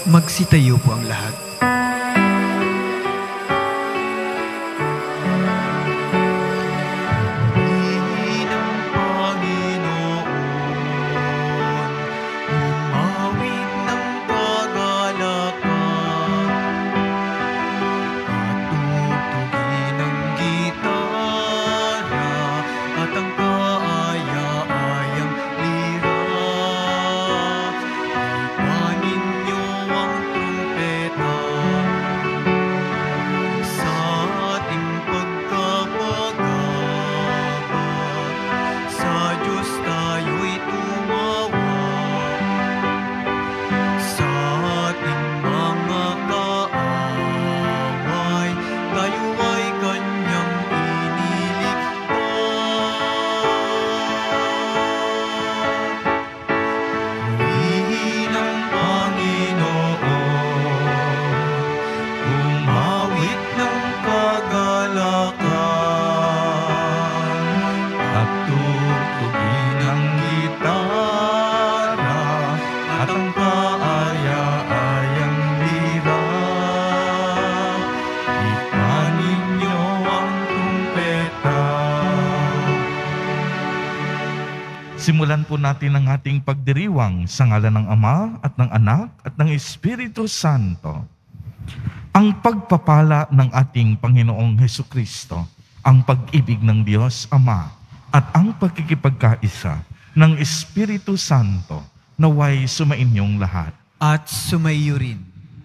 Magsitayo po ang lahat. Simulan po natin ang ating pagdiriwang sa ngalan ng Ama at ng Anak at ng Espiritu Santo. Ang pagpapala ng ating Panginoong Hesukristo, ang pag-ibig ng Diyos Ama at ang pagkikipagkaisa ng Espiritu Santo naway sumainyong lahat. At sumaiyo rin.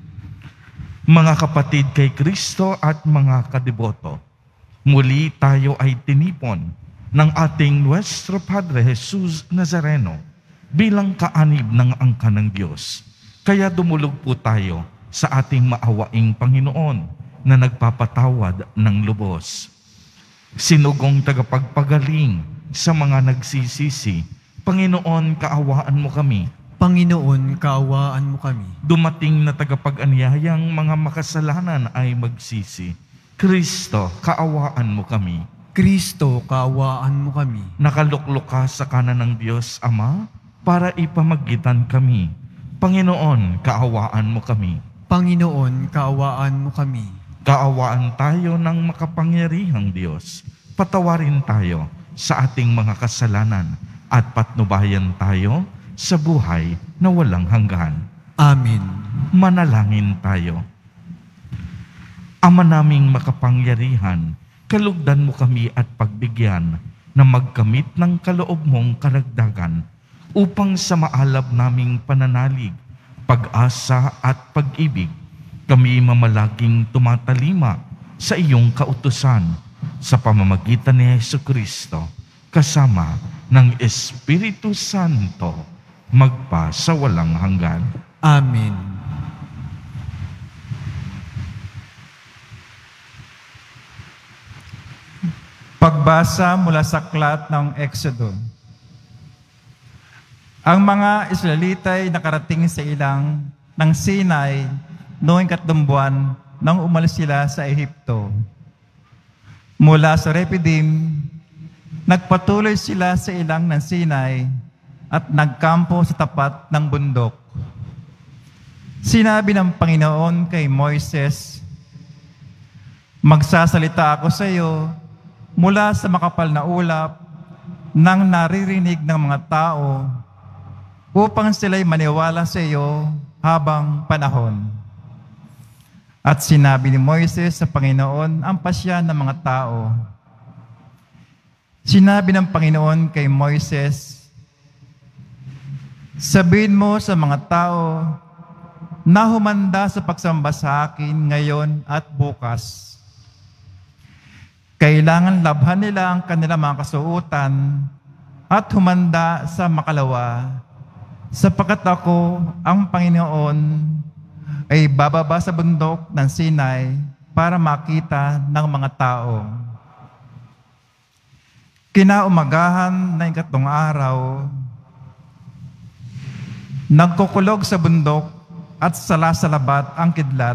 Mga kapatid kay Kristo at mga kadiboto, muli tayo ay tinipon ng ating Nuestro Padre Jesus Nazareno bilang kaanib ng angkan ng Diyos. Kaya dumulog po tayo sa ating maawaing Panginoon na nagpapatawad ng lubos. Sinugong tagapagpagaling sa mga nagsisisi, Panginoon, kaawaan mo kami. Panginoon, kaawaan mo kami. Dumating na tagapag-anyayang mga makasalanan ay magsisi. Kristo, kaawaan mo kami. Kristo, kaawaan mo kami. Nakaluklok ka sa kanan ng Diyos Ama para ipamagitan kami. Panginoon, kaawaan mo kami. Panginoon, kaawaan mo kami. Kaawaan tayo ng makapangyarihang Diyos. Patawarin tayo sa ating mga kasalanan at patnubayan tayo sa buhay na walang hanggan. Amen. Manalangin tayo. Ama naming makapangyarihan, kalugdan mo kami at pagbigyan na magkamit ng kaloob mong karagdagan upang sa maalab naming pananalig, pag-asa at pag-ibig, kami mamalaging tumatalima sa iyong kautusan sa pamamagitan ni Hesukristo, kasama ng Espiritu Santo, magpa sa walang hanggan. Amen. Pagbasa mula sa aklat ng Exodo. Ang mga Israelita ay nakarating sa ilang ng Sinai noong 3 buwan nang umalis sila sa Ehipto. Mula sa Refidim, nagpatuloy sila sa ilang ng Sinai at nagkampo sa tapat ng bundok. Sinabi ng Panginoon kay Moises, "Magsasalita ako sa iyo mula sa makapal na ulap nang naririnig ng mga tao upang sila'y maniwala sa iyo habang panahon." At sinabi ni Moises sa Panginoon ang pasya ng mga tao. Sinabi ng Panginoon kay Moises, "Sabihin mo sa mga tao na humanda sa pagsamba sa akin ngayon at bukas. Kailangan labhan nila ang kanilang mga kasuotan at humanda sa makalawa, sapagkat ako, ang Panginoon, ay bababa sa bundok ng Sinai para makita ng mga tao." Kinaumagahan ng 3 araw, nagkukulog sa bundok at salasalabat ang kidlat.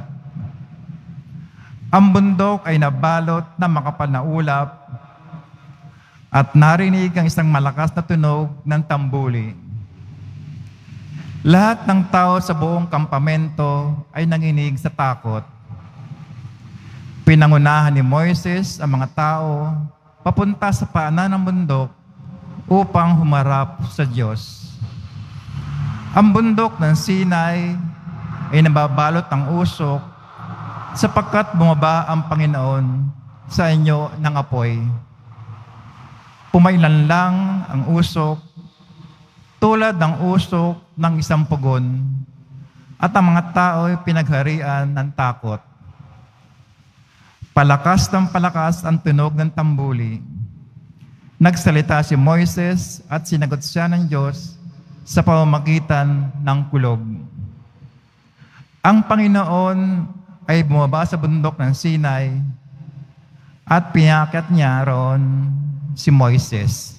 Ang bundok ay nabalot ng makapal na ulap at narinig ang isang malakas na tunog ng tambuli. Lahat ng tao sa buong kampamento ay nanginig sa takot. Pinangunahan ni Moises ang mga tao papunta sa paanan ng bundok upang humarap sa Diyos. Ang bundok ng Sinai ay nababalot ng usok sapagkat bumaba ang Panginoon sa inyo ng apoy. Pumailan lang ang usok tulad ng usok ng isang pugon at ang mga tao ay pinagharian ng takot. Palakas ng palakas ang tunog ng tambuli. Nagsalita si Moises at sinagot siya ng Diyos sa pamamagitan ng kulog. Ang Panginoon ay bumaba sa bundok ng Sinai at pinakyat niya roon si Moises.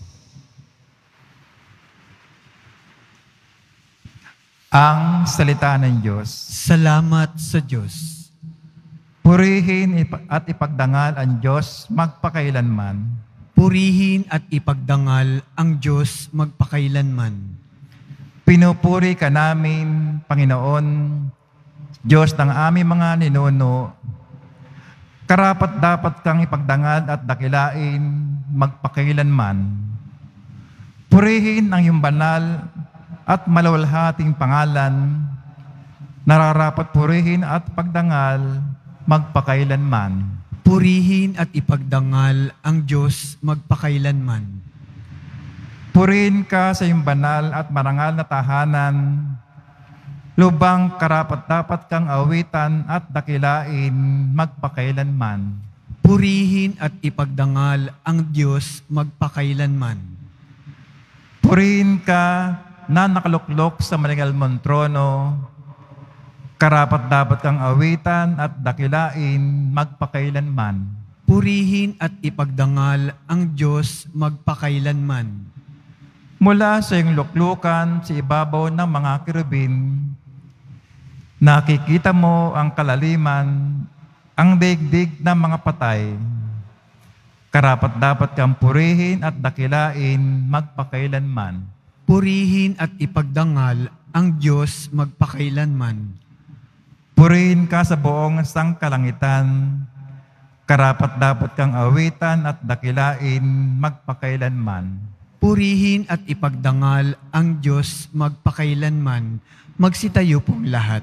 Ang salita ng Diyos. Salamat sa Diyos. Purihin at ipagdangal ang Diyos magpakailanman. Purihin at ipagdangal ang Diyos magpakailanman. Pinupuri ka namin, Panginoon, Diyos ng aming mga ninuno. Karapat-dapat kang ipagdangal at dakilain magpakailanman. Purihin ang iyong banal at maluwalhating pangalan. Nararapat purihin at pagdangal magpakailanman. Purihin at ipagdangal ang Diyos magpakailanman. Purihin ka sa iyong banal at marangal na tahanan. Lubang karapat-dapat kang awitan at dakilain magpakailanman. Purihin at ipagdangal ang Diyos magpakailanman. Purihin ka na nakaluklok sa malingal mong trono. Karapat-dapat kang awitan at dakilain magpakailanman. Purihin at ipagdangal ang Diyos magpakailanman. Mula sa iyong luklukan sa ibabaw ng mga kerubin, nakikita mo ang kalaliman, ang daigdig ng mga patay. Karapat-dapat kang purihin at dakilain magpakailanman. Purihin at ipagdangal ang Diyos magpakailanman. Purihin ka sa buong sangkalangitan. Karapat-dapat kang awitan at dakilain magpakailanman. Purihin at ipagdangal ang Diyos magpakailanman. Magsitayo pong lahat.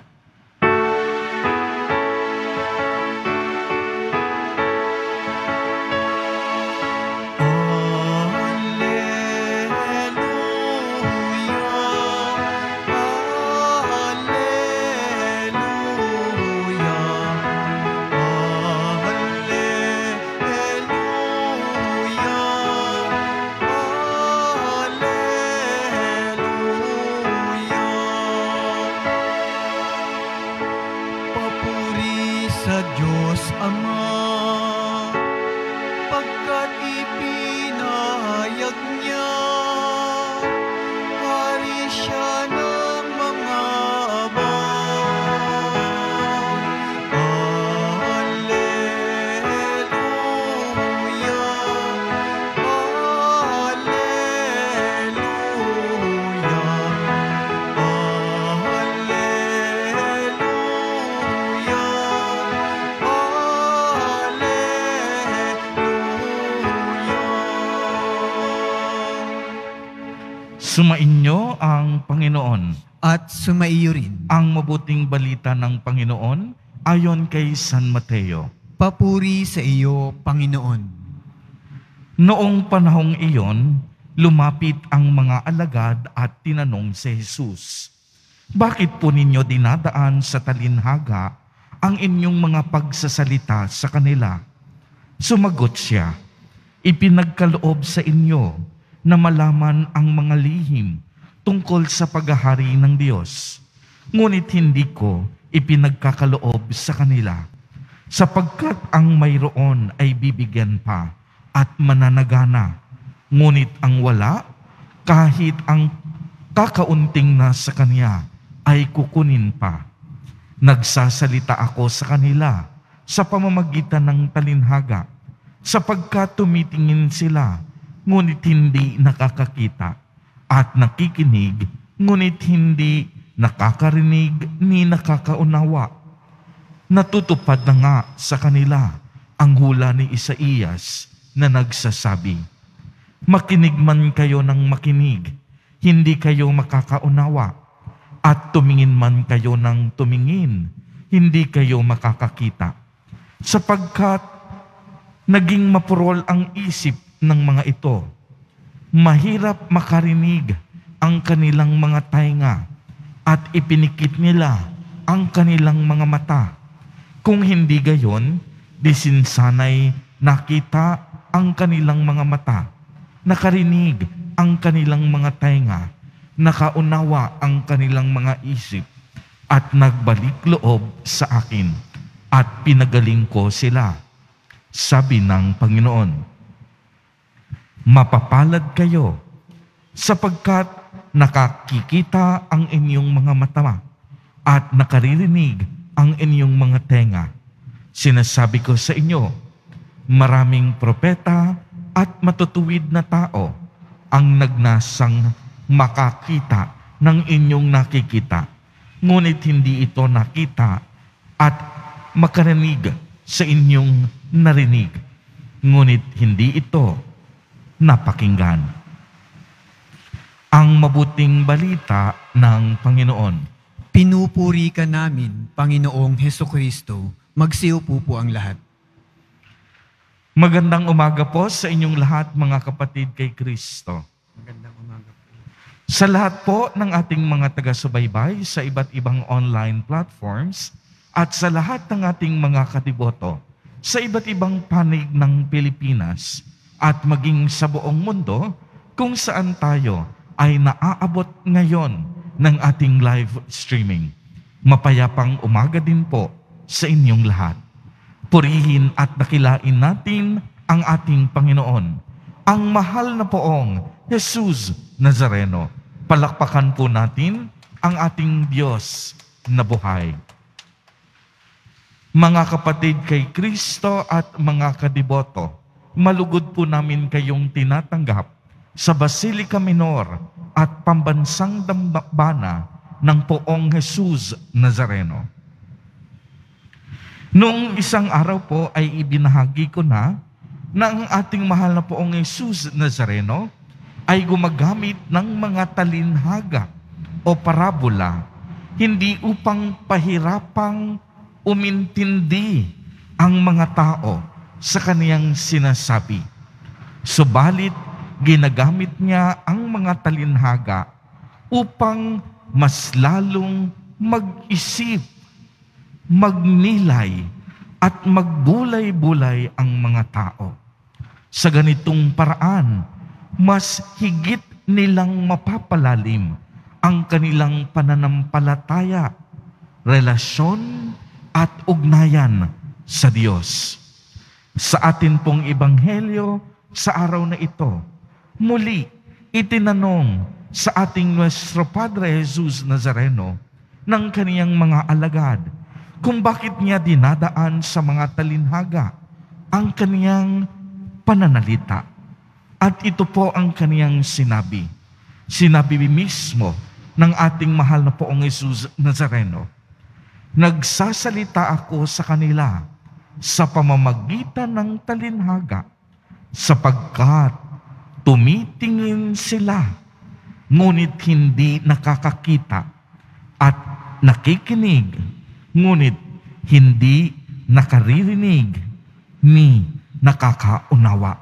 Sa Diyos Ama, pagkat ipinahayag niya, hari siya ng mga abang. Alleluia, Alleluia, Sumainyo ang Panginoon. At sumaiyo rin. Ang mabuting balita ng Panginoon ayon kay San Mateo. Papuri sa iyo, Panginoon. Noong panahong iyon, lumapit ang mga alagad at tinanong si Jesus, "Bakit po ninyo dinadaan sa talinhaga ang inyong mga pagsasalita sa kanila?" Sumagot siya, "Ipinagkaloob sa inyo na malaman ang mga lihim tungkol sa paghahari ng Diyos. Ngunit hindi ko ipinagkakaloob sa kanila, sapagkat ang mayroon ay bibigyan pa at mananagana, ngunit ang wala, kahit ang kakaunting na sa kanya, ay kukunin pa. Nagsasalita ako sa kanila sa pamamagitan ng talinhaga, sapagkat tumitingin sila, ngunit hindi nakakakita, at nakikinig, ngunit hindi nakakarinig ni nakakaunawa. Natutupad na nga sa kanila ang hula ni Isaías na nagsasabi, "Makinig man kayo ng makinig, hindi kayo makakaunawa, at tumingin man kayo ng tumingin, hindi kayo makakakita. Sapagkat naging mapurol ang isip ng mga ito, mahirap makarinig ang kanilang mga tainga, at ipinikit nila ang kanilang mga mata. Kung hindi gayon, disinsanay nakita ang kanilang mga mata, nakarinig ang kanilang mga tainga, nakaunawa ang kanilang mga isip, at nagbalik loob sa akin, at pinagaling ko sila," sabi ng Panginoon. Mapapalad kayo, sapagkat nakakikita ang inyong mga mata, at nakaririnig ang inyong mga tenga. Sinasabi ko sa inyo, maraming propeta at matutuwid na tao ang nagnasang makakita ng inyong nakikita, ngunit hindi ito nakita, at makarinig sa inyong narinig, ngunit hindi ito napakinggan. Ang mabuting balita ng Panginoon. Pinupuri ka namin, Panginoong Hesukristo. Magsiupo po ang lahat. Magandang umaga po sa inyong lahat, mga kapatid kay Kristo. Magandang umaga po. Sa lahat po ng ating mga taga-subaybay sa iba't ibang online platforms, at sa lahat ng ating mga kadiboto sa iba't ibang panig ng Pilipinas at maging sa buong mundo kung saan tayo ay naaabot ngayon ng ating live streaming. Mapayapang umaga din po sa inyong lahat. Purihin at dakilain natin ang ating Panginoon, ang mahal na poong Jesus Nazareno. Palakpakan po natin ang ating Diyos na buhay. Mga kapatid kay Kristo at mga kadiboto, malugod po namin kayong tinatanggap sa Basilica Minor at Pambansang Dambana ng Poong Jesus Nazareno. Noong isang araw po ay ibinahagi ko na ang ating mahal na Poong Jesus Nazareno ay gumagamit ng mga talinhaga o parabola, hindi upang pahirapang umintindi ang mga tao sa kaniyang sinasabi. Subalit, ginagamit niya ang mga talinhaga upang mas lalong mag-isip, magnilay, at magbulay-bulay ang mga tao. Sa ganitong paraan, mas higit nilang mapapalalim ang kanilang pananampalataya, relasyon, at ugnayan sa Diyos. Sa atin pong ebanghelyo sa araw na ito, muli itinanong sa ating Nuestro Padre Jesus Nazareno ng kaniyang mga alagad kung bakit niya dinadaan sa mga talinhaga ang kaniyang pananalita. At ito po ang kaniyang sinabi. Sinabi mismo ng ating mahal na Poong Jesus Nazareno, "Nagsasalita ako sa kanila sa pamamagitan ng talinhaga, sapagkat tumitingin sila, ngunit hindi nakakakita, at nakikinig, ngunit hindi nakaririnig ni nakakaunawa."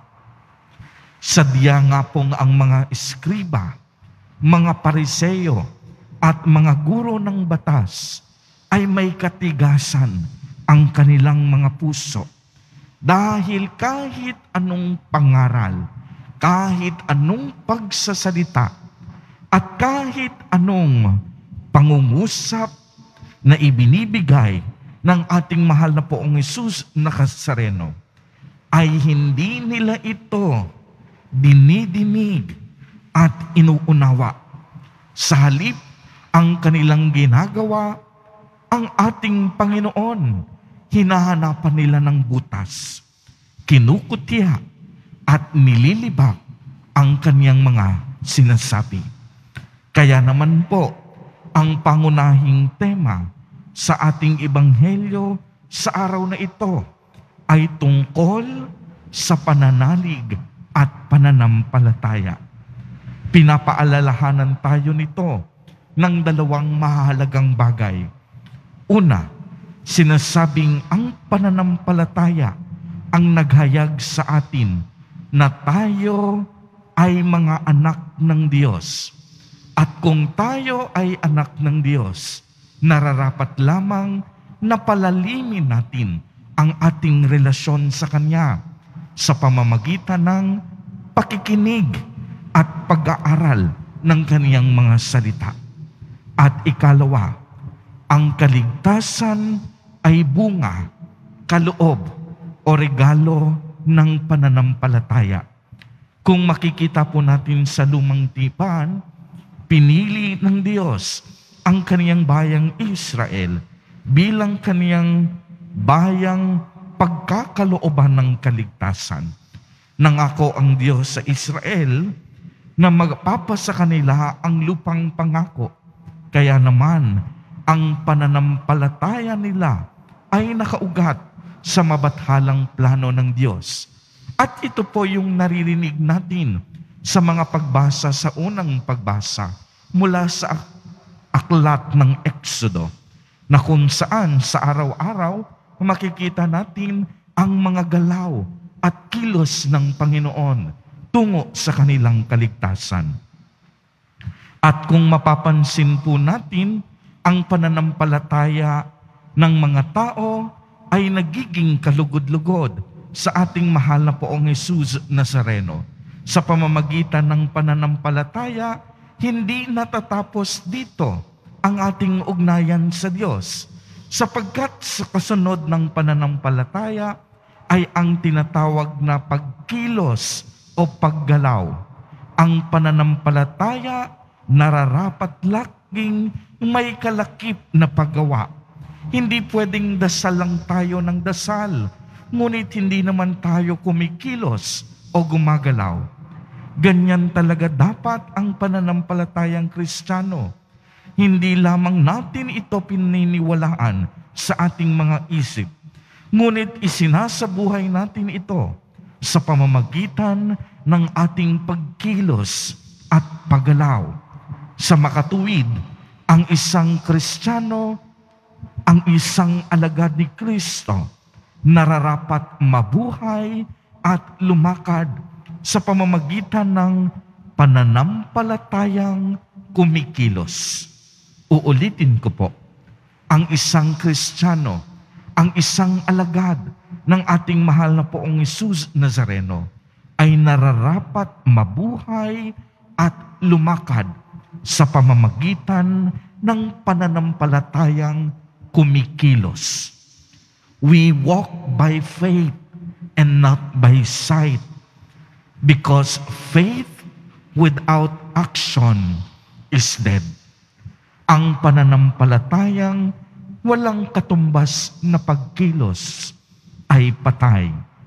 Sadya nga pong ang mga eskriba, mga pariseyo, at mga guro ng batas ay may katigasan ang kanilang mga puso, dahil kahit anong pangaral, kahit anong pagsasalita, at kahit anong pangungusap na ibinibigay ng ating mahal na Poong Jesus Nazareno, ay hindi nila ito dinidinig at inuunawa. Sa halip, ang kanilang ginagawa, ang ating Panginoon, hinahanapan nila ng butas, kinukutya, at nililibak ang kaniyang mga sinasabi. Kaya naman po, ang pangunahing tema sa ating ebanghelyo sa araw na ito ay tungkol sa pananalig at pananampalataya. Pinapaalalahanan tayo nito ng dalawang mahalagang bagay. Una, sinasabing ang pananampalataya ang naghayag sa atin na tayo ay mga anak ng Diyos. At kung tayo ay anak ng Diyos, nararapat lamang na palalimin natin ang ating relasyon sa Kanya sa pamamagitan ng pakikinig at pag-aaral ng Kaniyang mga salita. At ikalawa, ang kaligtasan ay bunga, kaloob o regalo ng pananampalataya. Kung makikita po natin sa lumang tipan, pinili ng Diyos ang Kaniyang bayang Israel bilang Kaniyang bayang pagkakalooban ng kaligtasan. Nangako ang Diyos sa Israel na magpapasa kanila ang lupang pangako. Kaya naman, ang pananampalataya nila ay nakaugat sa mabathalang plano ng Diyos. At ito po yung naririnig natin sa mga pagbasa sa unang pagbasa mula sa aklat ng Exodo, na kung saan sa araw-araw makikita natin ang mga galaw at kilos ng Panginoon tungo sa kanilang kaligtasan. At kung mapapansin po natin, ang pananampalataya ng mga tao ay nagiging kalugod-lugod sa ating mahal na Poong Jesus Nazareno. Sa pamamagitan ng pananampalataya, hindi natatapos dito ang ating ugnayan sa Diyos, sapagkat sa kasunod ng pananampalataya ay ang tinatawag na pagkilos o paggalaw. Ang pananampalataya nararapat laging may kalakip na paggawa. Hindi pwedeng dasal lang tayo ng dasal, ngunit hindi naman tayo kumikilos o gumagalaw. Ganyan talaga dapat ang pananampalatayang Kristiyano. Hindi lamang natin ito pininiwalaan sa ating mga isip, ngunit isinasabuhay natin ito sa pamamagitan ng ating pagkilos at paggalaw. Sa makatuwid, ang isang Kristiyano, ang isang alagad ni Kristo, nararapat mabuhay at lumakad sa pamamagitan ng pananampalatayang kumikilos. Uulitin ko po, ang isang Kristiyano, ang isang alagad ng ating mahal na Poong Jesus Nazareno ay nararapat mabuhay at lumakad sa pamamagitan ng pananampalatayang kumikilos. We walk by faith and not by sight, because faith without action is dead. Ang pananampalatayang walang katumbas na pagkilos ay patay.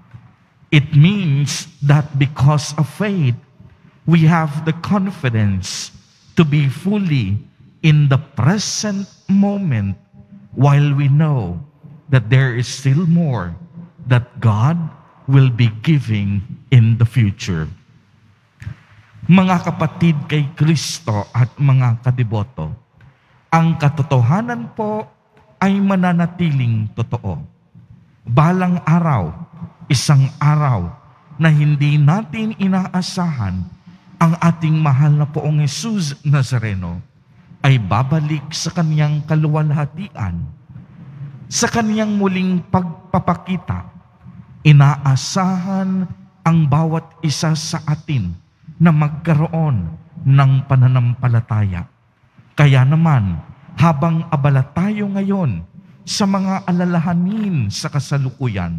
It means that because of faith, we have the confidence to be fully in the present moment, while we know that there is still more that God will be giving in the future. Mga kapatid kay Kristo at mga kadiboto, ang katotohanan po ay mananatiling totoo. Balang araw, isang araw na hindi natin inaasahan, ang ating mahal na Poong Jesus Nazareno ay babalik sa kaniyang kaluwalhatian. Sa kaniyang muling pagpapakita, inaasahan ang bawat isa sa atin na magkaroon ng pananampalataya. Kaya naman, habang abala tayo ngayon sa mga alalahanin sa kasalukuyan,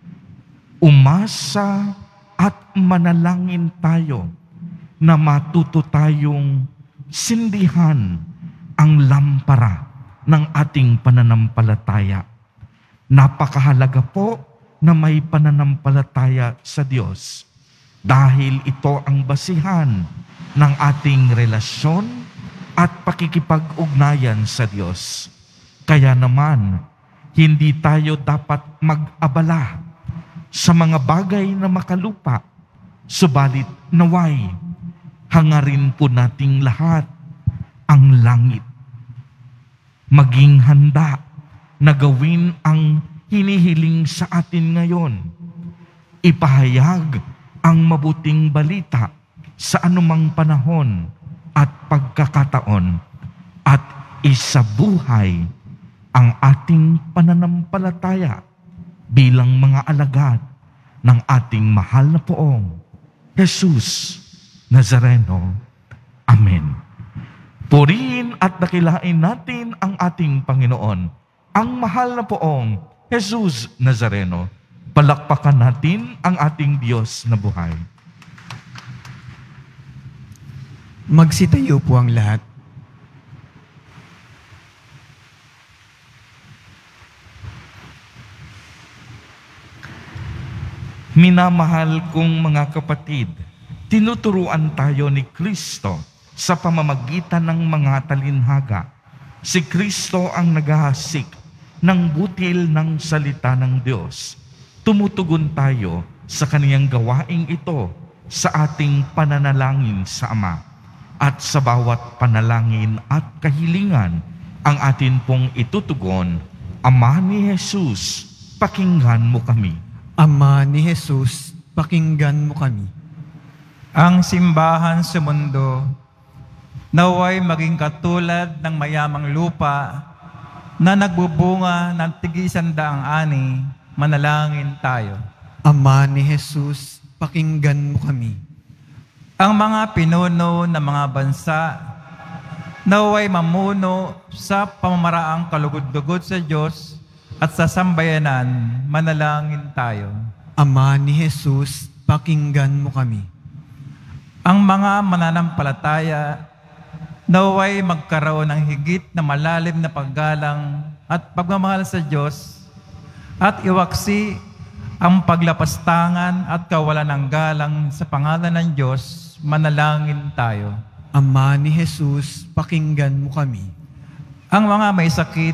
umasa at manalangin tayo na matuto tayong sindihan ang lampara ng ating pananampalataya. Napakahalaga po na may pananampalataya sa Diyos, dahil ito ang basihan ng ating relasyon at pakikipag-ugnayan sa Diyos. Kaya naman, hindi tayo dapat mag-abala sa mga bagay na makalupa, subalit naway, hangarin po nating lahat ang langit. Maging handa na gawin ang hinihiling sa atin ngayon. Ipahayag ang mabuting balita sa anumang panahon at pagkakataon at isabuhay ang ating pananampalataya bilang mga alagad ng ating mahal na poong Jesus Nazareno. Amen. Purihin at dakilain natin ang ating Panginoon, ang mahal na poong Jesus Nazareno. Palakpakan natin ang ating Diyos na buhay. Magsitayo po ang lahat. Minamahal kong mga kapatid, tinuturuan tayo ni Kristo sa pamamagitan ng mga talinhaga. Si Kristo ang naghahasik ng butil ng salita ng Diyos. Tumutugon tayo sa kaniyang gawaing ito sa ating pananalangin sa Ama. At sa bawat panalangin at kahilingan ang atin pong itutugon, Ama ni Jesus, pakinggan mo kami. Ama ni Jesus, pakinggan mo kami. Ang simbahan sa mundo naway maging katulad ng mayamang lupa na nagbubunga ng tig-100 ani. Manalangin tayo. Ama ni Jesus, pakinggan mo kami. Ang mga pinuno ng mga bansa naway mamuno sa pamamaraang kalugod-lugod sa Diyos at sa sambayanan. Manalangin tayo. Ama ni Jesus, pakinggan mo kami. Ang mga mananampalataya naway magkaroon ng higit na malalim na paggalang at pagmamahal sa Diyos at iwaksi ang paglapastangan at kawalan ng galang sa pangalan ng Diyos. Manalangin tayo. Ama ni Jesus, pakinggan mo kami. Ang mga may sakit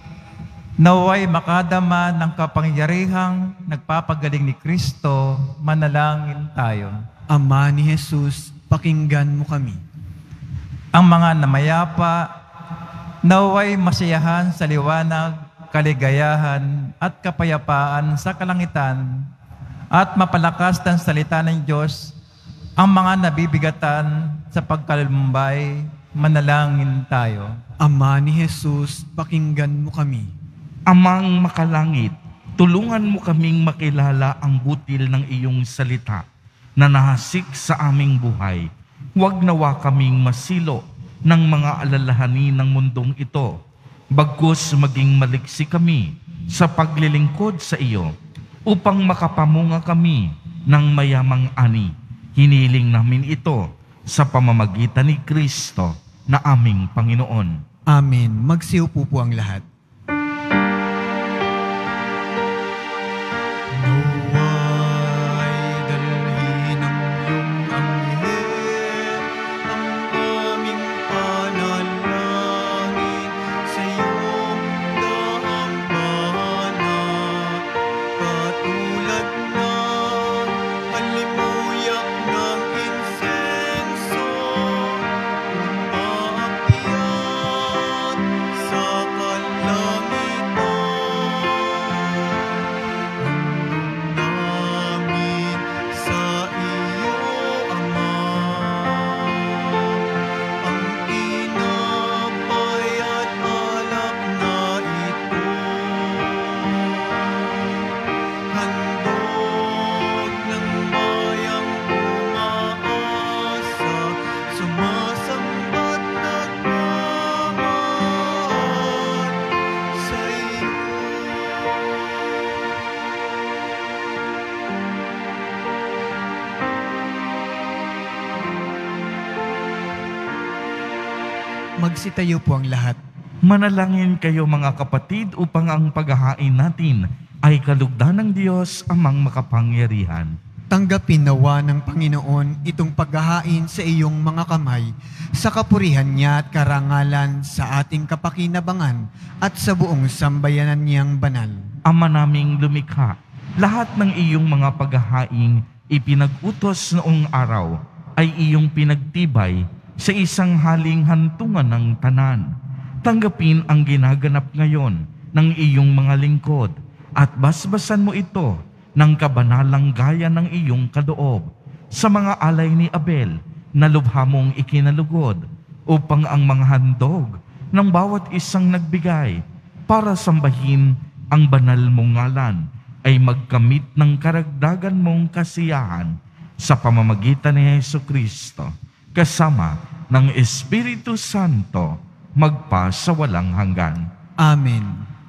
naway makadama ng kapangyarihang nagpapagaling ni Kristo. Manalangin tayo. Ama ni Jesus, pakinggan mo kami. Ang mga namayapa naway masiyahan sa liwanag, kaligayahan at kapayapaan sa kalangitan at mapalakas ng salita ng Diyos ang mga nabibigatan sa pagkalumbay. Manalangin tayo. Ama ni Jesus, pakinggan mo kami. Amang makalangit, tulungan mo kaming makilala ang butil ng iyong salita na nahasik sa aming buhay. Huwag nawa kaming masilo ng mga alalahanin ng mundong ito, bagkus maging maliksi kami sa paglilingkod sa iyo upang makapamunga kami ng mayamang ani. Hiniling namin ito sa pamamagitan ni Kristo na aming Panginoon. Amen. Magsiupo po ang lahat. Naway dalhin ng iyong anghel ang aming panalangin sa iyong dambana. Katulad ng halimuyak ng insenso, umaakyat sa kalangitan. Namin sa iyo, Ama, ang tinapay at alak na ito. Handog ng bayang umaasa, sumasamba't nagmamahal sa iyo. Magsitayo po ang lahat. Manalangin kayo mga kapatid upang ang paghahain natin ay kalugdan ng Diyos amang makapangyarihan. Tanggapin nawa ng Panginoon itong paghahain sa iyong mga kamay sa kapurihan niya at karangalan sa ating kapakinabangan at sa buong sambayanan niyang banal. Ama naming lumikha, lahat ng iyong mga paghahaing ipinag-utos noong araw ay iyong pinagtibay sa isang haling hantungan ng tanan. Tanggapin ang ginaganap ngayon ng iyong mga lingkod at basbasan mo ito ng kabanalang gaya ng iyong kaloob sa mga alay ni Abel na lubha mong ikinalugod upang ang mga handog ng bawat isang nagbigay para sambahin ang banal mong ngalan ay magkamit ng karagdagan mong kasiyahan sa pamamagitan ni Jesucristo kasama ng Espiritu Santo magpa sa walang hanggan. Amen.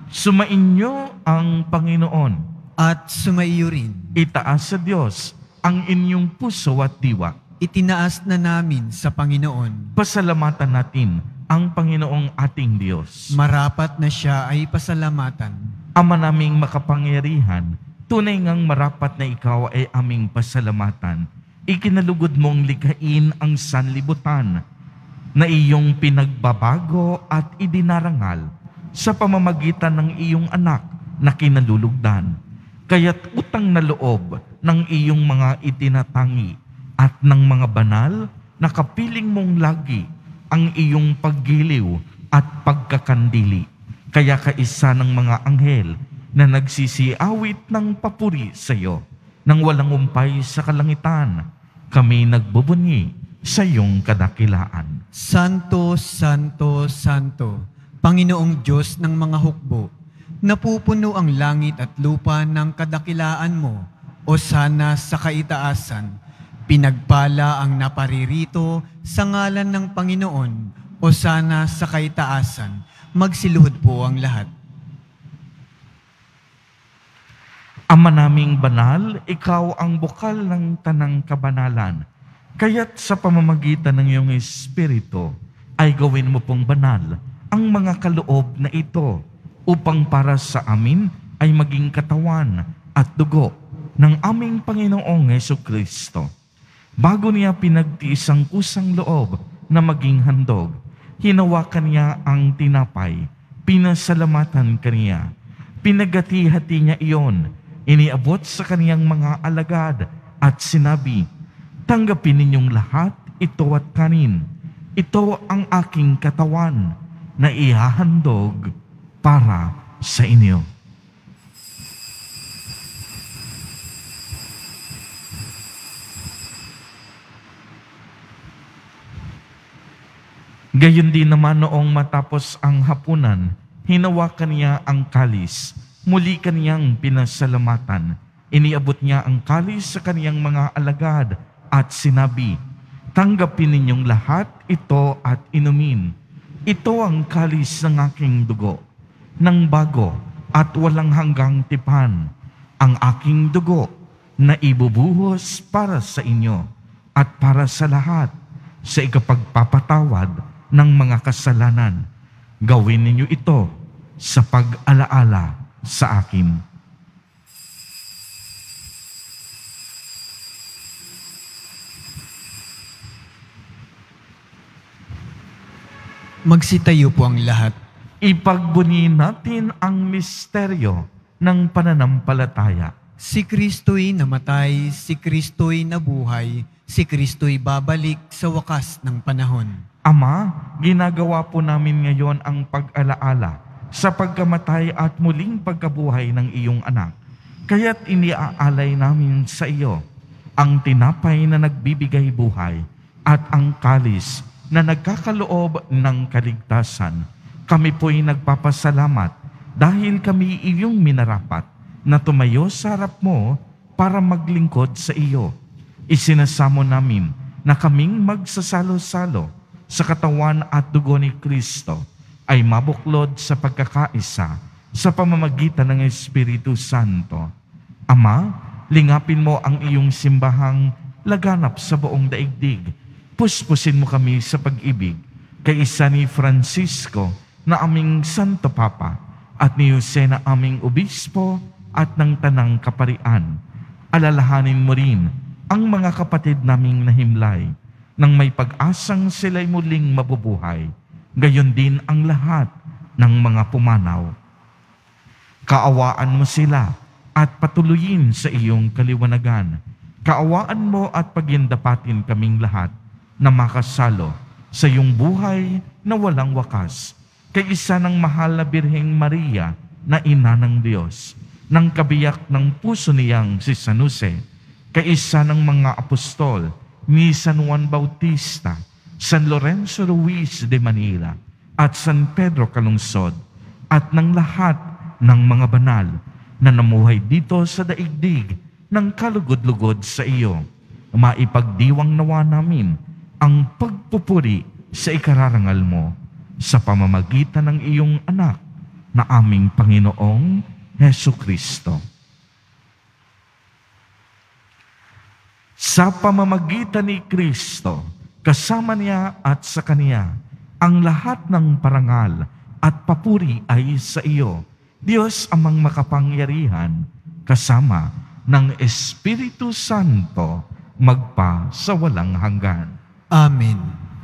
Sumainyo ang Panginoon. At sumaiyo rin. Itaas sa Diyos ang inyong puso at diwa. Itinaas na namin sa Panginoon. Pasalamatan natin ang Panginoong ating Diyos. Marapat na siya ay pasalamatan. Ama naming makapangyarihan, tunay ngang marapat na ikaw ay aming pasalamatan. Ikinalugod mong likhain ang sanlibutan na iyong pinagbabago at idinarangal sa pamamagitan ng iyong anak na kinalulugdan. Kaya't utang na loob ng iyong mga itinatangi at ng mga banal na kapiling mong lagi ang iyong paggiliw at pagkakandili. Kaya kaisa ng mga anghel na nagsisiawit ng papuri sa iyo nang walang umpay sa kalangitan, kami nagbubunyi sa iyong kadakilaan. Santo, Santo, Santo, Panginoong Diyos ng mga hukbo, napupuno ang langit at lupa ng kadakilaan mo, o sana sa kaitaasan. Pinagpala ang naparirito sa ngalan ng Panginoon, o sana sa kaitaasan. Magsiluhod po ang lahat. Ama naming banal, ikaw ang bukal ng tanang kabanalan. Kaya't sa pamamagitan ng iyong Espiritu, ay gawin mo pong banal ang mga kaloob na ito, upang para sa amin ay maging katawan at dugo ng aming Panginoong Jesucristo. Bago niya pinagtiis ang kusang loob na maging handog, hinawakan niya ang tinapay, pinasalamatan kaniya, pinagati-hati niya iyon, iniabot sa kaniyang mga alagad at sinabi, "Tanggapin ninyong lahat ito at kanin. Ito ang aking katawan na ihahandog para sa inyo." Gayon din naman noong matapos ang hapunan, hinawakan niya ang kalis, muli kaniyang pinasalamatan. Iniabot niya ang kalis sa kaniyang mga alagad at sinabi, "Tanggapin ninyong lahat ito at inumin. Ito ang kalis ng aking dugo, ng bago at walang hanggang tipan, ang aking dugo na ibubuhos para sa inyo at para sa lahat sa ikapagpapatawad ng mga kasalanan. Gawin ninyo ito sa pag-alaala sa akin." Magsitayo po ang lahat. Ipagbuni natin ang misteryo ng pananampalataya. Si Kristo'y namatay, si Kristo'y nabuhay, si Kristo'y babalik sa wakas ng panahon. Ama, ginagawa po namin ngayon ang pag-alaala sa pagkamatay at muling pagkabuhay ng iyong anak. Kaya't iniaalay namin sa iyo ang tinapay na nagbibigay buhay at ang kalis na nagkakaloob ng kaligtasan. Kami po'y nagpapasalamat dahil kami iyong minarapat na tumayo sa harap mo para maglingkod sa iyo. Isinasamo namin na kaming magsasalo-salo sa katawan at dugo ni Kristo ay mabuklod sa pagkakaisa sa pamamagitan ng Espiritu Santo. Ama, lingapin mo ang iyong simbahang laganap sa buong daigdig. Puspusin mo kami sa pag-ibig kay isa ni Francisco na aming Santo Papa at ni Jose na aming Obispo at ng Tanang Kaparian. alalahanin mo rin ang mga kapatid naming nahimlay nang may pag-asang sila'y muling mabubuhay. Gayon din ang lahat ng mga pumanaw. Kaawaan mo sila at patuloyin sa iyong kaliwanagan. Kaawaan mo at pagindapatin kaming lahat na makasalo sa iyong buhay na walang wakas. Kaisa ng mahal na Birheng Maria na ina ng Diyos, ng kabiyak ng puso niyang si San Jose, kaisa ng mga apostol ni San Juan Bautista, San Lorenzo Ruiz de Manila, at San Pedro Calungsod, at ng lahat ng mga banal na namuhay dito sa daigdig ng kalugod-lugod sa iyo. Maipagdiwang nawa namin ang pagpupuri sa ikararangal mo sa pamamagitan ng iyong anak na aming Panginoong Hesu Kristo. Sa pamamagitan ni Kristo, kasama niya at sa Kaniya, ang lahat ng parangal at papuri ay sa iyo, Diyos amang makapangyarihan, kasama ng Espiritu Santo, magpa sa walang hanggan. Amen.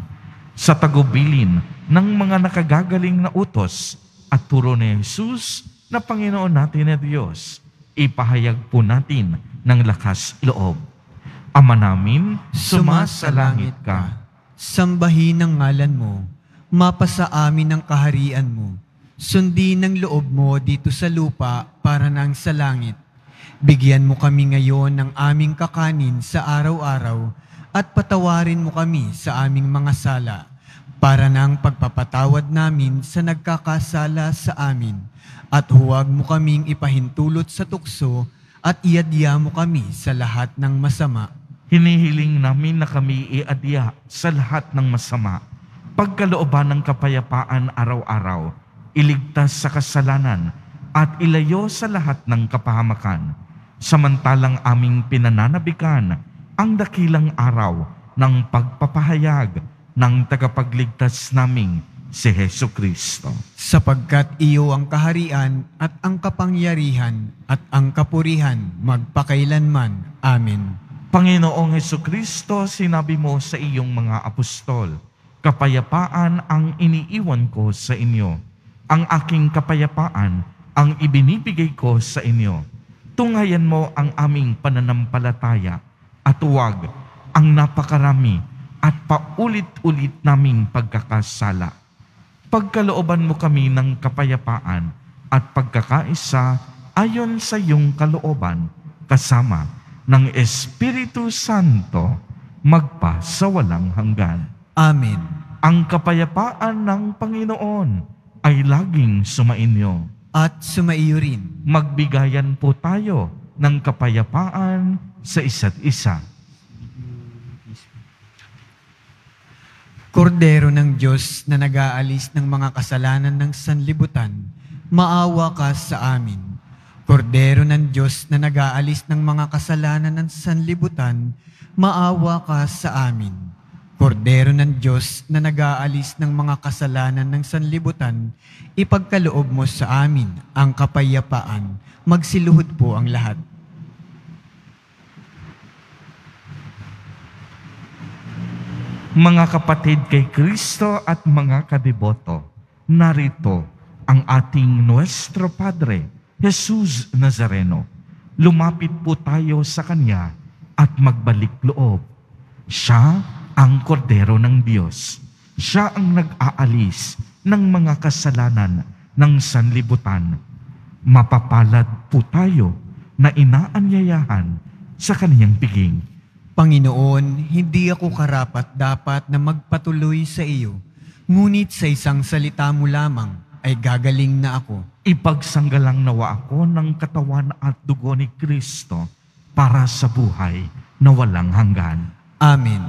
Sa tagubilin ng mga nakagagaling na utos at turo ni Jesus na Panginoon natin na Diyos, ipahayag po natin ng lakas loob. Ama namin, sumasalangit ka. Sambahin ang ngalan mo. Mapasa amin ang kaharian mo. Sundin ang loob mo dito sa lupa para nang sa langit. Bigyan mo kami ngayon ng aming kakanin sa araw-araw at patawarin mo kami sa aming mga sala para nang pagpapatawad namin sa nagkakasala sa amin. At huwag mo kaming ipahintulot sa tukso at iadya mo kami sa lahat ng masama. Hinihiling namin na kami iadya sa lahat ng masama, pagkalooban ng kapayapaan araw-araw, iligtas sa kasalanan, at ilayo sa lahat ng kapahamakan. Samantalang aming pinananabikan ang dakilang araw ng pagpapahayag ng tagapagligtas naming si Hesu Kristo. Sapagkat iyo ang kaharian at ang kapangyarihan at ang kapurihan magpakailanman. Amen. Panginoong Hesu Kristo, sinabi mo sa iyong mga apostol, kapayapaan ang iniiwan ko sa inyo. Ang aking kapayapaan ang ibinibigay ko sa inyo. Tunghayan mo ang aming pananampalataya at huwag ang napakarami at paulit-ulit naming pagkakasala. Pagkalooban mo kami ng kapayapaan at pagkakaisa ayon sa iyong kalooban, kasama ng Espiritu Santo, magpa sa walang hanggan. Amen. Ang kapayapaan ng Panginoon ay laging sumainyo. At sumaiyo rin. Magbigayan po tayo ng kapayapaan sa isa't isa. Kordero ng Diyos na nag-aalis ng mga kasalanan ng sanlibutan, maawa ka sa amin. Kordero ng Diyos na nag-aalis ng mga kasalanan ng sanlibutan, maawa ka sa amin. Kordero ng Diyos na nag-aalis ng mga kasalanan ng sanlibutan, ipagkaloob mo sa amin ang kapayapaan. Magsiluhod po ang lahat. Mga kapatid kay Kristo at mga kadiboto, narito ang ating Nuestro Padre, Jesus Nazareno. Lumapit po tayo sa Kanya at magbalik loob. Siya ang Kordero ng Diyos. Siya ang nag-aalis ng mga kasalanan ng sanlibutan. Mapapalad po tayo na inaanyayahan sa Kaniyang piging. Panginoon, hindi ako karapat-dapat na magpatuloy sa iyo, ngunit sa isang salita mo lamang ay gagaling na ako. Ipagsanggalang nawa ako ng katawan at dugo ni Kristo para sa buhay na walang hanggan. Amen.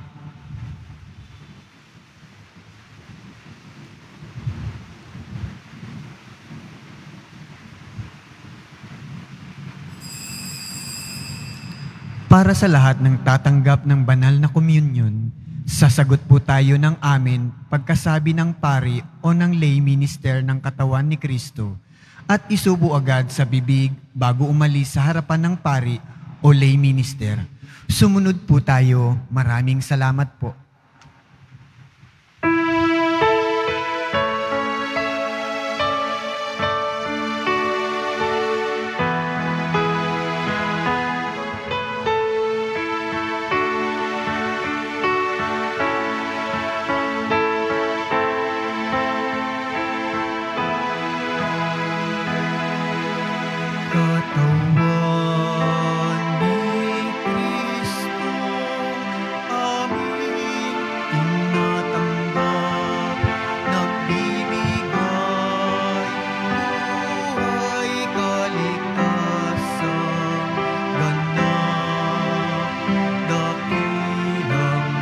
Para sa lahat ng tatanggap ng banal na komunyon, sasagot po tayo ng amen pagkasabi ng pari o ng lay minister ng katawan ni Kristo at isubo agad sa bibig bago umalis sa harapan ng pari o lay minister. Sumunod po tayo. Maraming salamat po. Katawan ni Kristo, aming tinatanggap, nagbibigay buhay, kaligtasan, ganap, dakilang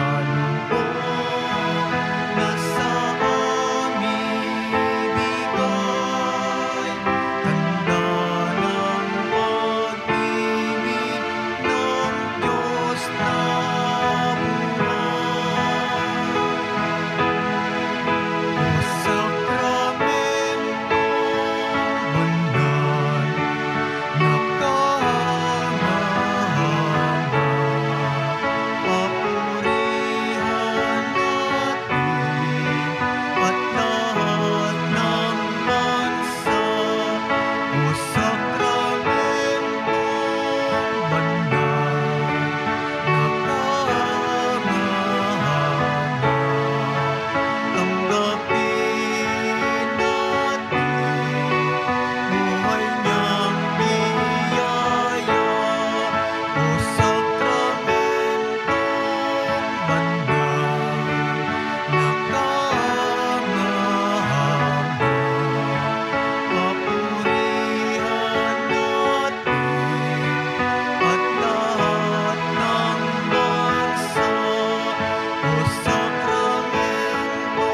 kaloob na sa amin bigay, tanda ng pag-ibig ng Diyos na buhay. O sakramentong banal, nakahanga-hanga, papurihan natin at lahat ng bansa. O sakramentong banal, nakahanga-hanga, tanggapin natin buhay niyang biyaya. O sakramentong banal, nakahanga-hanga, papurihan natin at lahat ng bansa. O sakramentong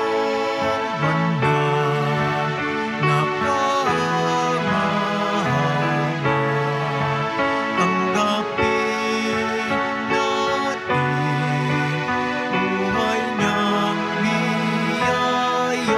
banal, nakahanga-hanga, tanggapin natin buhay niyang biyaya.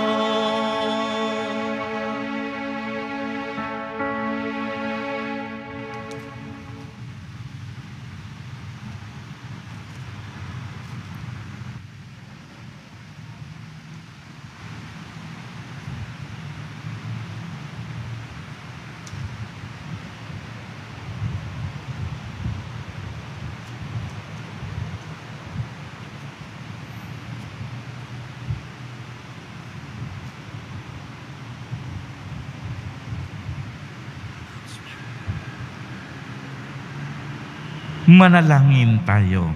Manalangin tayo.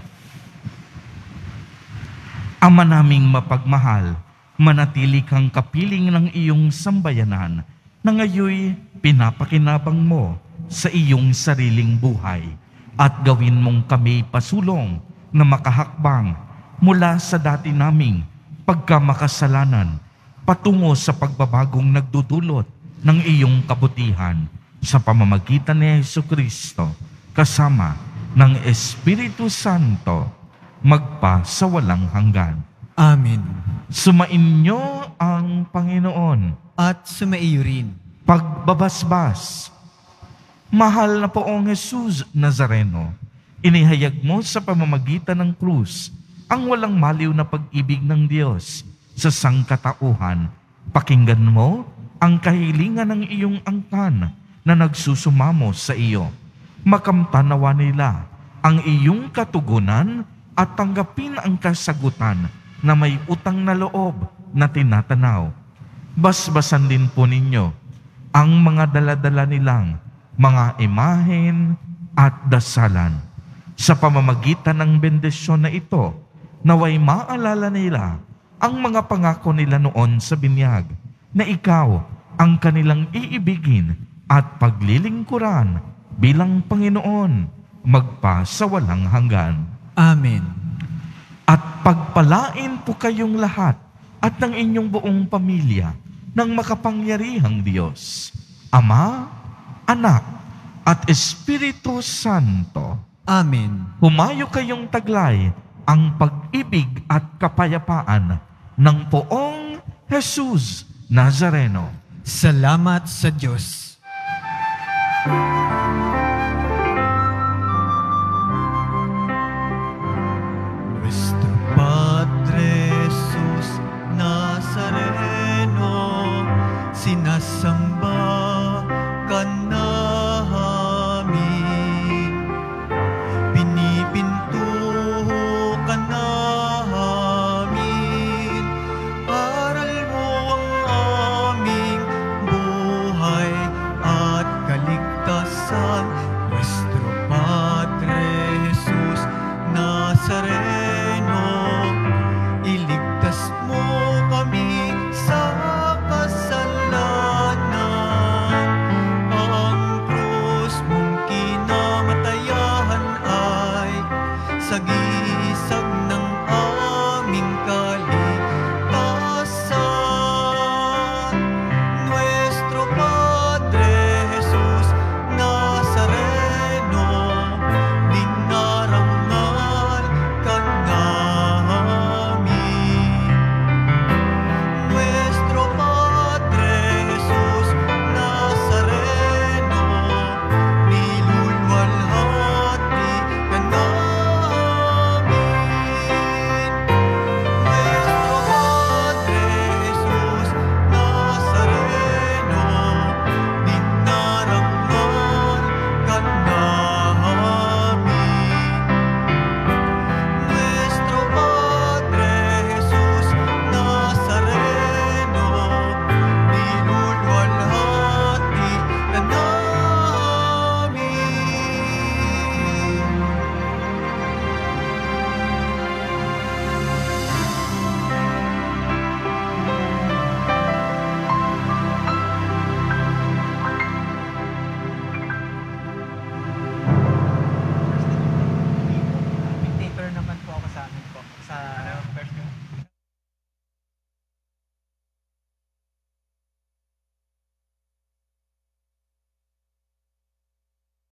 Ama naming mapagmahal, manatili kang kapiling ng iyong sambayanan na ngayoy pinapakinabang mo sa iyong sariling buhay at gawin mong kami pasulong na makahakbang mula sa dati naming pagkamakasalanan patungo sa pagbabagong nagdudulot ng iyong kabutihan sa pamamagitan ni Jesucristo kasama ng Espiritu Santo magpa sa walang hanggan. Amen. Sumainyo ang Panginoon. At sumaiyo rin. Pagbabasbas. Mahal na Poong Jesus Nazareno, inihayag mo sa pamamagitan ng krus ang walang maliw na pag-ibig ng Diyos sa sangkatauhan. Pakinggan mo ang kahilingan ng iyong angkan na nagsusumamo sa iyo. Makamtanawa nila ang iyong katugunan at tanggapin ang kasagutan na may utang na loob na tinatanaw. Basbasan din po ninyo ang mga daladala nilang mga imahen at dasalan. Sa pamamagitan ng bendisyon na ito, naway maalala nila ang mga pangako nila noon sa binyag na ikaw ang kanilang iibigin at paglilingkuran bilang Panginoon magpa sa walang hanggan. Amen. At pagpalain po kayong lahat at ng inyong buong pamilya ng makapangyarihang Diyos, Ama, Anak, at Espiritu Santo. Amen. Humayo kayong taglay ang pag-ibig at kapayapaan ng Poong Jesus Nazareno. Salamat sa Diyos.